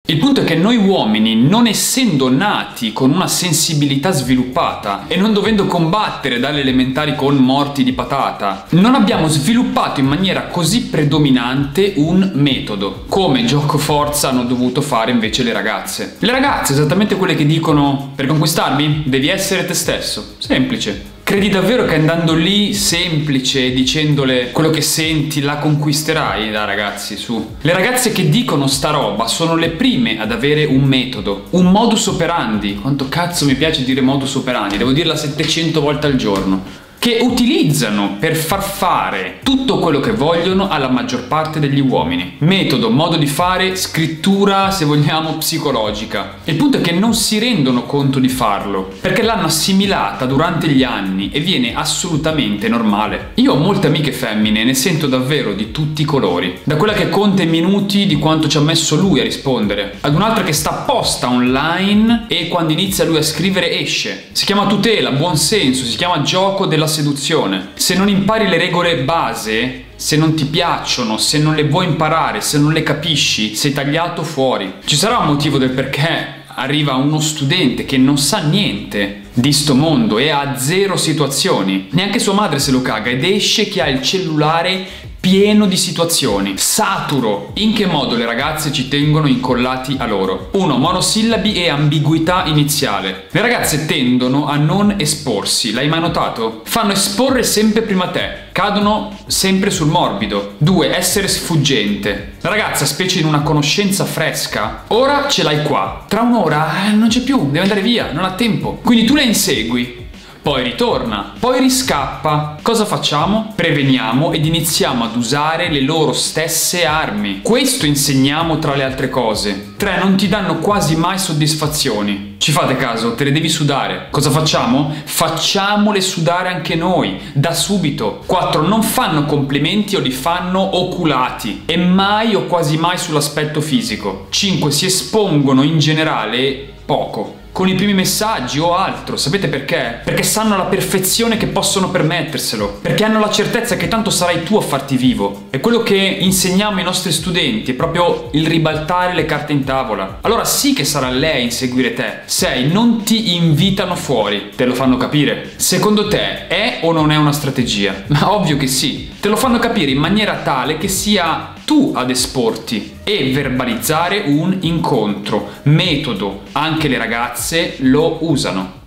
Il punto è che noi uomini, non essendo nati con una sensibilità sviluppata e non dovendo combattere dalle elementari con morti di patata, non abbiamo sviluppato in maniera così predominante un metodo, come gioco forza hanno dovuto fare invece le ragazze. Le ragazze, esattamente quelle che dicono: per conquistarmi devi essere te stesso. Semplice. Credi davvero che andando lì semplice, dicendole quello che senti, la conquisterai? Dai ragazzi, su. Le ragazze che dicono sta roba sono le prime ad avere un metodo, un modus operandi. Quanto cazzo mi piace dire modus operandi, devo dirla 700 volte al giorno. Che utilizzano per far fare tutto quello che vogliono alla maggior parte degli uomini. Metodo, modo di fare, scrittura, se vogliamo, psicologica. Il punto è che non si rendono conto di farlo, perché l'hanno assimilata durante gli anni e viene assolutamente normale. Io ho molte amiche femmine e ne sento davvero di tutti i colori. Da quella che conta i minuti di quanto ci ha messo lui a rispondere, ad un'altra che sta apposta online e quando inizia lui a scrivere esce. Si chiama tutela, buon senso, si chiama gioco della seduzione. Se non impari le regole base, se non ti piacciono, se non le vuoi imparare, se non le capisci, sei tagliato fuori. Ci sarà un motivo del perché arriva uno studente che non sa niente di sto mondo e ha zero situazioni. Neanche sua madre se lo caga ed esce che ha il cellulare pieno di situazioni, saturo. In che modo le ragazze ci tengono incollati a loro? 1. Monosillabi e ambiguità iniziale. Le ragazze tendono a non esporsi, l'hai mai notato? Fanno esporre sempre prima te, cadono sempre sul morbido. 2. Essere sfuggente. La ragazza, specie in una conoscenza fresca, ora ce l'hai qua, tra un'ora non c'è più, deve andare via, non ha tempo. Quindi tu la insegui, poi ritorna, poi riscappa. Cosa facciamo? Preveniamo ed iniziamo ad usare le loro stesse armi. Questo insegniamo tra le altre cose. 3. Non ti danno quasi mai soddisfazioni. Ci fate caso? Te le devi sudare. Cosa facciamo? Facciamole sudare anche noi, da subito. 4. Non fanno complimenti o li fanno oculati e mai o quasi mai sull'aspetto fisico. 5. Si espongono in generale poco, con i primi messaggi o altro. Sapete perché? Perché sanno alla perfezione che possono permetterselo, perché hanno la certezza che tanto sarai tu a farti vivo. E quello che insegniamo ai nostri studenti è proprio il ribaltare le carte in tavola. Allora sì che sarà lei a inseguire te. 6. Non ti invitano fuori, te lo fanno capire. Secondo te è o non è una strategia? Ma ovvio che sì. Te lo fanno capire in maniera tale che sia tu ad esporti e verbalizzare un incontro. Metodo, anche le ragazze lo usano.